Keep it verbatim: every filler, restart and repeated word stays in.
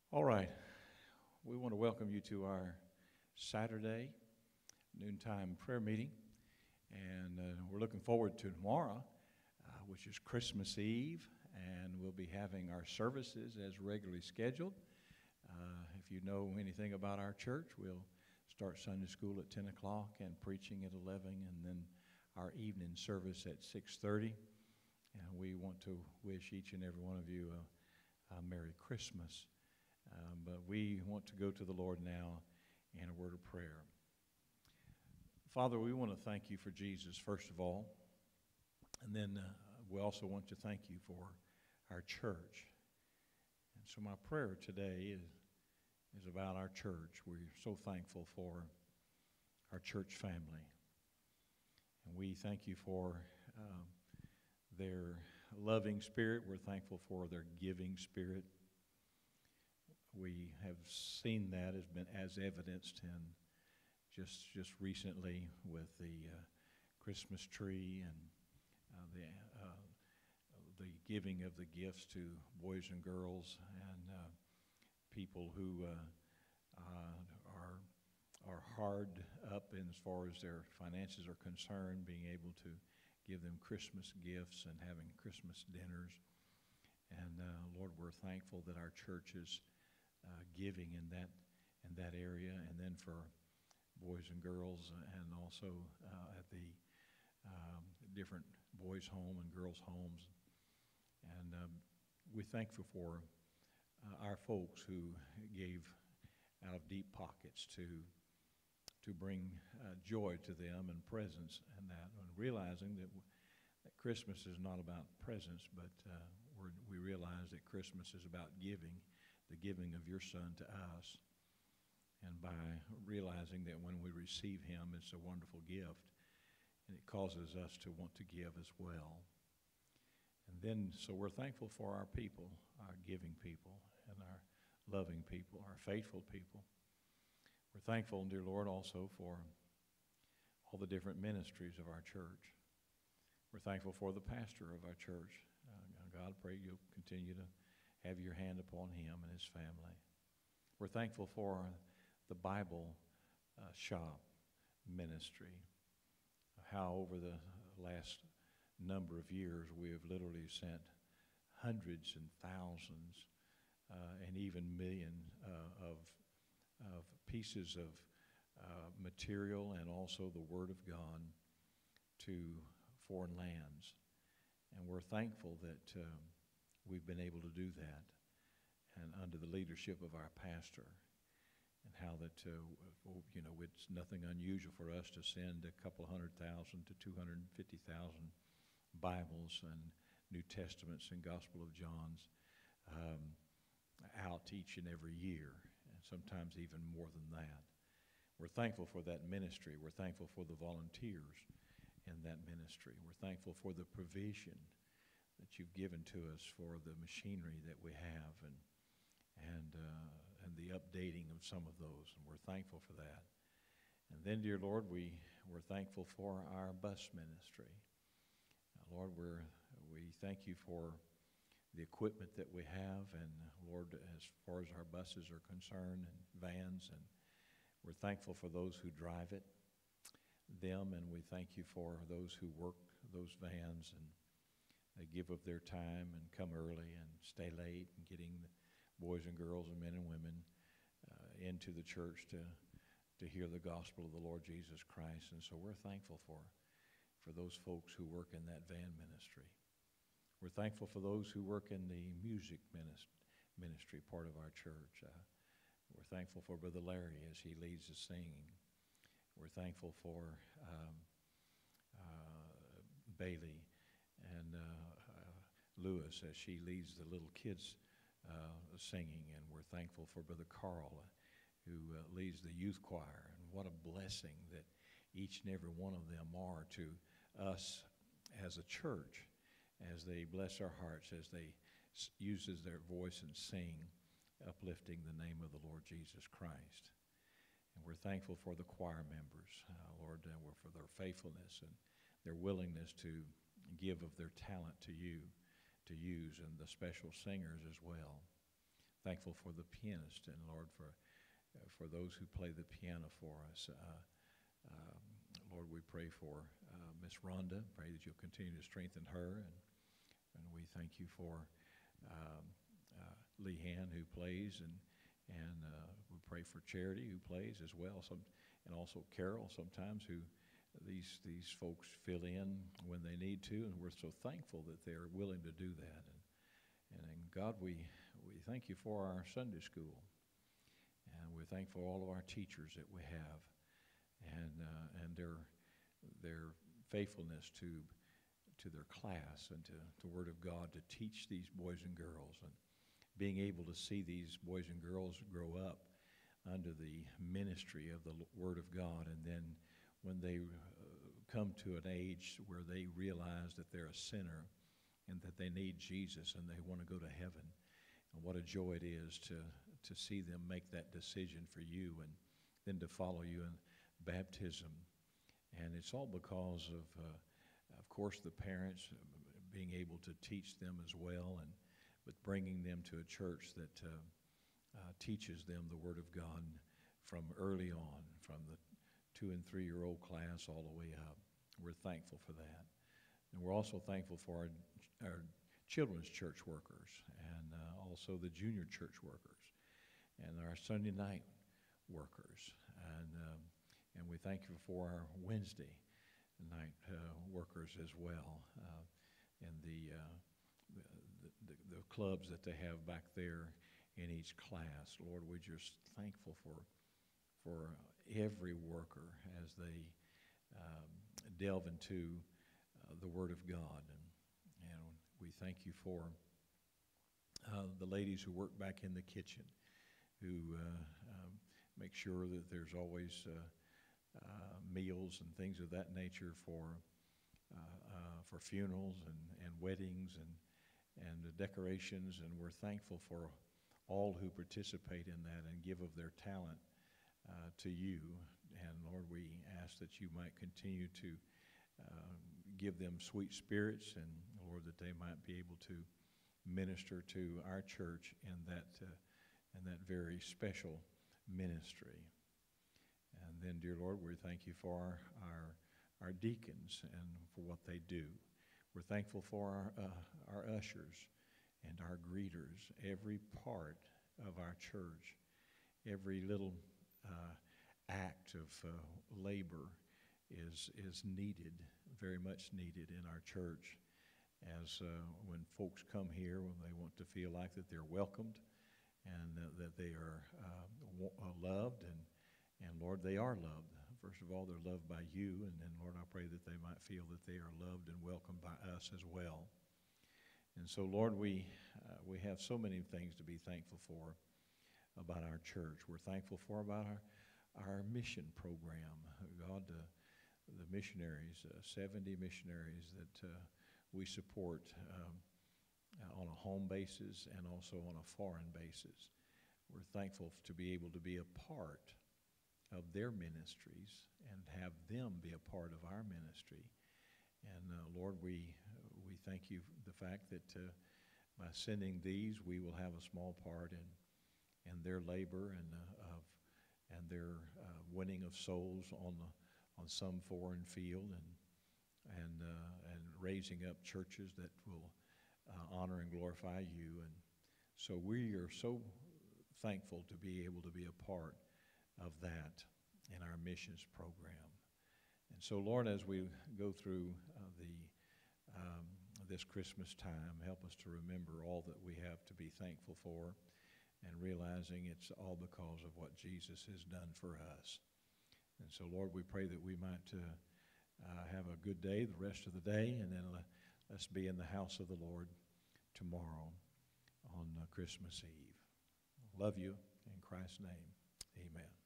All right. We want to welcome you to our Saturday noontime prayer meeting. And uh, we're looking forward to tomorrow, uh, which is Christmas Eve. And we'll be having our services as regularly scheduled. Uh, if you know anything about our church, we'll start Sunday school at ten o'clock and preaching at eleven, and then our evening service at six thirty. And we want to wish each and every one of you a, a Merry Christmas. Um, but we want to go to the Lord now in a word of prayer. Father, we want to thank you for Jesus, first of all. And then uh, we also want to thank you for our church. And so my prayer today is, is about our church. We're so thankful for our church family. And we thank you for um, their loving spirit. We're thankful for their giving spirit. We have seen that as been as evidenced in just just recently with the uh, Christmas tree and uh, the uh, the giving of the gifts to boys and girls and uh, people who uh, uh, are are hard up in as far as their finances are concerned, being able to give them Christmas gifts and having Christmas dinners. And uh, Lord, we're thankful that our church is Uh, giving in that in that area, and then for boys and girls, and also uh, at the um, different boys' home and girls' homes. And um, we're thankful for uh, our folks who gave out of deep pockets to to bring uh, joy to them and presents, and that, and realizing that, w- that Christmas is not about presents, but uh, we're, we realize that Christmas is about giving. The giving of your Son to us, and by realizing that when we receive him, it's a wonderful gift, and it causes us to want to give as well. And then, so we're thankful for our people, our giving people, and our loving people, our faithful people. We're thankful, dear Lord, also for all the different ministries of our church. We're thankful for the pastor of our church. Uh, God, I pray you'll continue to have your hand upon him and his family. We're thankful for the Bible uh, shop ministry, how over the last number of years we have literally sent hundreds and thousands uh, and even millions uh, of, of pieces of uh, material and also the Word of God to foreign lands. And we're thankful that um, we've been able to do that, and under the leadership of our pastor, and how that, uh, you know, it's nothing unusual for us to send a couple hundred thousand to two hundred fifty thousand Bibles and New Testaments and Gospel of John's um, out each and every year, and sometimes even more than that. We're thankful for that ministry. We're thankful for the volunteers in that ministry. We're thankful for the provision that you've given to us for the machinery that we have, and and uh, and the updating of some of those, and we're thankful for that. And then, dear Lord, we we're thankful for our bus ministry. Uh, Lord, we're we thank you for the equipment that we have, and Lord, as far as our buses are concerned, and vans, and we're thankful for those who drive it, them, and we thank you for those who work those vans, and they give of their time and come early and stay late and getting the boys and girls and men and women uh, into the church to to hear the gospel of the Lord Jesus Christ. And so we're thankful for, for those folks who work in that van ministry. We're thankful for those who work in the music ministry part of our church. Uh, we're thankful for Brother Larry as he leads the singing. We're thankful for um, uh, Bailey and uh, Lewis as she leads the little kids uh, singing, and we're thankful for Brother Carl uh, who uh, leads the youth choir, and what a blessing that each and every one of them are to us as a church, as they bless our hearts, as they s- uses their voice and sing, uplifting the name of the Lord Jesus Christ. And we're thankful for the choir members, uh, Lord, uh, we're for their faithfulness and their willingness to give of their talent to you to use, and the special singers as well. thankful for the pianist, and Lord, for uh, for those who play the piano for us. Uh, um, Lord, we pray for uh, Miss Rhonda. Pray that you'll continue to strengthen her, and and we thank you for um, uh, Leanne, who plays, and and uh, we pray for Charity, who plays as well. Some and also Carol sometimes, who these these folks fill in when they need to, and we're so thankful that they're willing to do that. And and, and God, we we thank you for our Sunday school. And we're thankful for all of our teachers that we have, and uh, and their their faithfulness to to their class and to the Word of God, to teach these boys and girls, and being able to see these boys and girls grow up under the ministry of the Word of God, and then when they uh, come to an age where they realize that they're a sinner and that they need Jesus and they want to go to heaven, and what a joy it is to to see them make that decision for you, and then to follow you in baptism. And it's all because of, uh, of course, the parents being able to teach them as well, and but bringing them to a church that uh, uh, teaches them the Word of God from early on, from the two and three-year-old class all the way up. We're thankful for that. And we're also thankful for our, our children's church workers, and uh, also the junior church workers, and our Sunday night workers, and um, and we thank you for our Wednesday night uh, workers as well, uh, and the, uh, the, the the clubs that they have back there in each class. Lord, we're just thankful for for every worker as they um, delve into uh, the Word of God, and and we thank you for uh, the ladies who work back in the kitchen, who uh, um, make sure that there's always uh, uh, meals and things of that nature for uh, uh, for funerals and, and weddings and and the decorations. And we're thankful for all who participate in that and give of their talent uh, to you. And Lord, we ask that you might continue to uh, give them sweet spirits, and Lord, that they might be able to minister to our church in that uh, and that very special ministry. And then, dear Lord, we thank you for our, our, our deacons and for what they do. We're thankful for our, uh, our ushers and our greeters, every part of our church, every little uh, act of uh, labor is, is needed, very much needed in our church, as uh, when folks come here, when they want to feel like that they're welcomed, and uh, that they are uh, w- uh, loved, and, and Lord, they are loved. First of all, they're loved by you, and then, Lord, I pray that they might feel that they are loved and welcomed by us as well. And so, Lord, we uh, we have so many things to be thankful for about our church. We're thankful for about our, our mission program. God, uh, the missionaries, uh, seventy missionaries that uh, we support um, Uh, on a home basis and also on a foreign basis. We're thankful to be able to be a part of their ministries and have them be a part of our ministry. And uh, Lord, we we thank you for the fact that uh, by sending these, we will have a small part in in their labor and uh, of and their uh, winning of souls on the on some foreign field, and and uh, and raising up churches that will Uh, honor and glorify you. And so we are so thankful to be able to be a part of that in our missions program. And so, Lord, as we go through uh, the um, this Christmas time, help us to remember all that we have to be thankful for, and realizing it's all because of what Jesus has done for us. And so, Lord, we pray that we might uh, uh, have a good day the rest of the day, and then uh, let's be in the house of the Lord tomorrow on uh, Christmas Eve. Love you in Christ's name. Amen.